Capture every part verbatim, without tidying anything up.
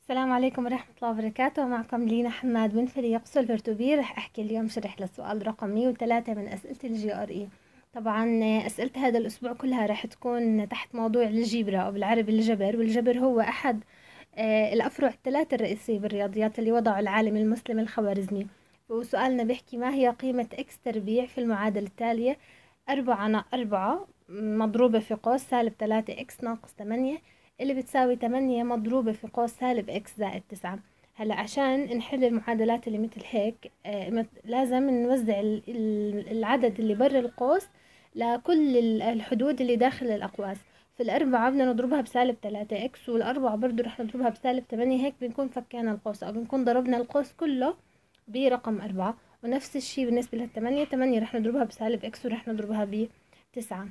السلام عليكم ورحمة الله وبركاته. معكم لينا حماد من فريق سولفر تو بي. رح أحكي اليوم شرح للسؤال رقم مية وثلاثة من أسئلة الجي ار اي. طبعا أسئلة هذا الأسبوع كلها رح تكون تحت موضوع الجبرة أو بالعربي الجبر، والجبر هو أحد آه، الأفرع الثلاثة الرئيسية بالرياضيات اللي وضعه العالم المسلم الخوارزمي. وسؤالنا بيحكي: ما هي قيمة إكس تربيع في المعادلة التالية؟ أربعة نا أربعة مضروبة في قوس سالب ثلاثة إكس ناقص ثمانية اللي بتساوي ثمانية مضروبة في قوس سالب إكس زائد تسعة. هلا عشان نحل المعادلات اللي مثل هيك آه لازم نوزع العدد اللي برا القوس لكل الحدود اللي داخل الأقواس. في الأربعة بدنا نضربها بسالب ثلاثة إكس، والأربعة برضو رح نضربها بسالب ثمانية، هيك بنكون فكينا القوس أو بنكون ضربنا القوس كله برقم أربعة. ونفس الشي بالنسبة للثمانية، ثمانية رح نضربها بسالب إكس ورح نضربها بتسعة.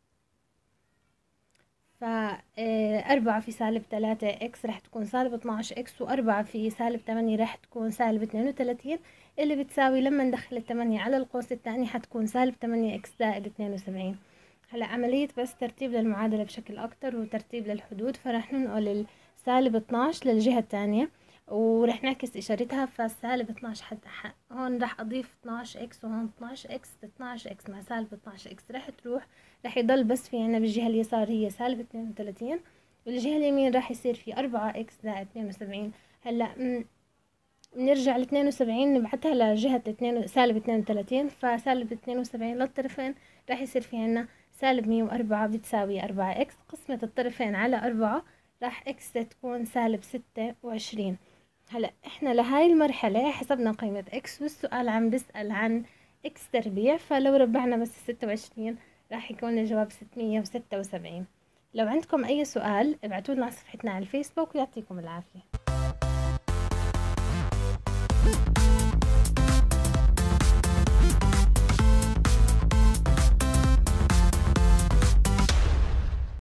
فأربعة في سالب ثلاثة إكس رح تكون سالب اثناش إكس، وأربعة في سالب ثمانية رح تكون سالب اثنين وثلاثين، اللي بتساوي لما ندخل الثمانية على القوس الثاني حتكون سالب ثمانية إكس زائد اثنين وسبعين. هلا عملية بس ترتيب للمعادلة بشكل أكتر وترتيب للحدود، فرح ننقل السالب اثناش للجهة الثانية ورح نعكس إشارتها. فالسالب اثناش حتى هون رح أضيف اثناش إكس، وهون اثناش إكس. اثناش إكس مع سالب اثناش إكس رح تروح، رح يضل بس في عنا بالجهة اليسار هي سالب اثنين وثلاثين، والجهة اليمين رح يصير في أربعة إكس زائد اثنين وسبعين. هلا بنرجع ل اثنين وسبعين نبعتها لجهة اثنين سالب اثنين وثلاثين، فسالب اثنين وسبعين للطرفين رح يصير في عنا سالب مية وأربعة بتساوي أربعة إكس. قسمة الطرفين على أربعة راح إكس تكون سالب ستة وعشرين. هلا احنا لهاي المرحلة حسبنا قيمة إكس، والسؤال عم بيسأل عن إكس تربيع، فلو ربعنا بس ستة وعشرين راح يكون الجواب ستمية وستة وسبعين. لو عندكم أي سؤال ابعتوا لنا على صفحتنا على الفيسبوك، ويعطيكم العافية.